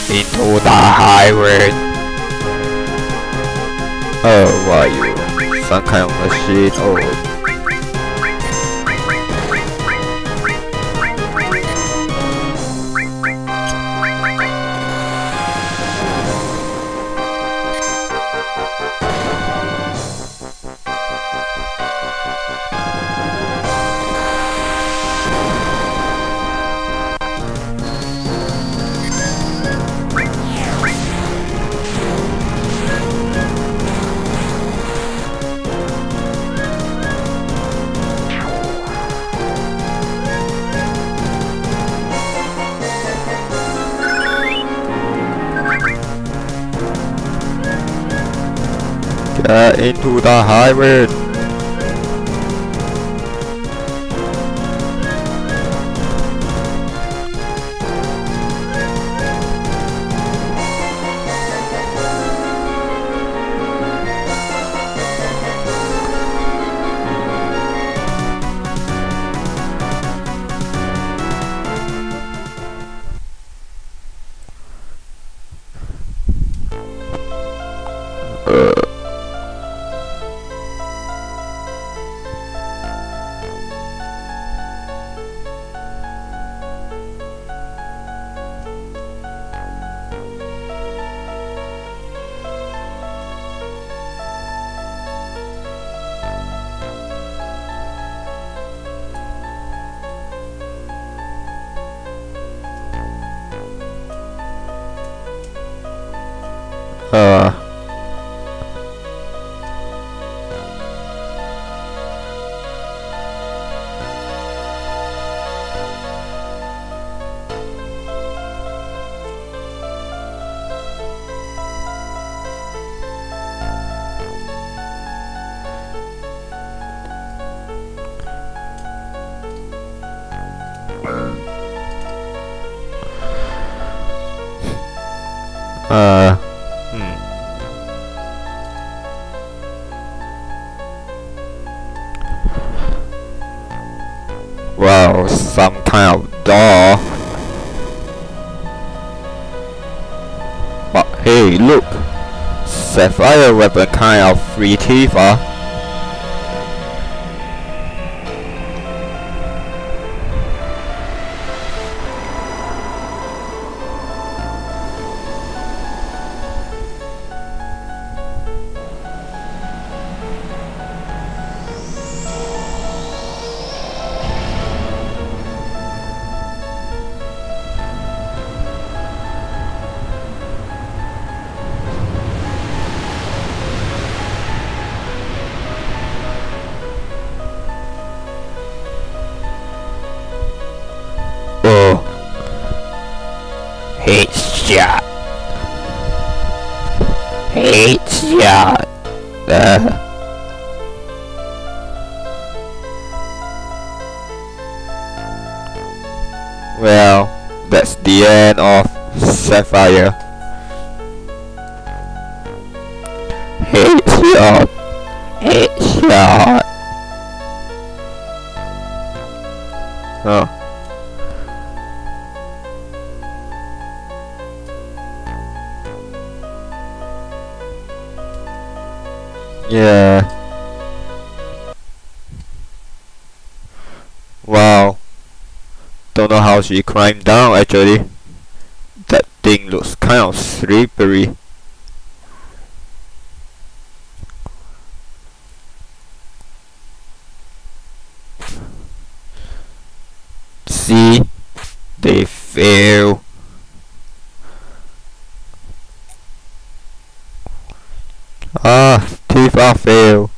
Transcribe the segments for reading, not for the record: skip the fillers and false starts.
into the highway. Oh, what are you? Some kind of machine? Oh. Get into the highway. Wow, some kind of door. But hey, look! Sapphire weapon kind of free Tifa. Headshot. Headshot. Well, that's the end of Sapphire. Headshot. Headshot. Oh. Yeah. Wow. Don't know how she climbed down actually. That thing looks kind of slippery. See? They fail. Tifa fail.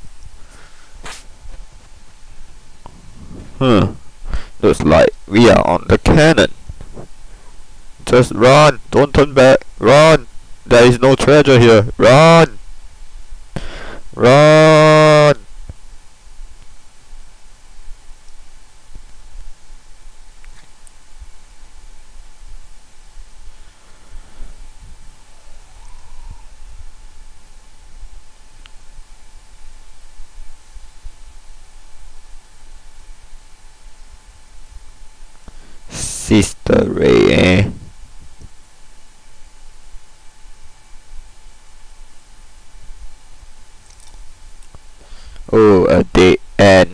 Looks like we are on the cannon. Just run, don't turn back, run! There is no treasure here, run! Run! Sister Ray, eh? Oh, a dead end.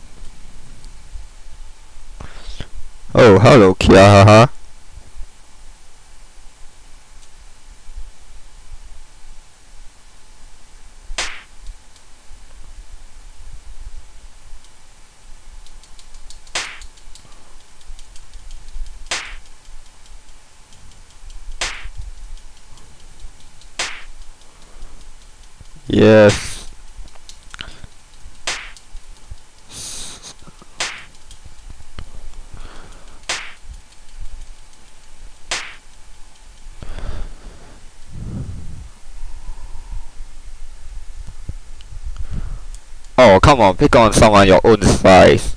Oh, hello, Kiahaha. Yes. Oh, come on, pick on someone your own size.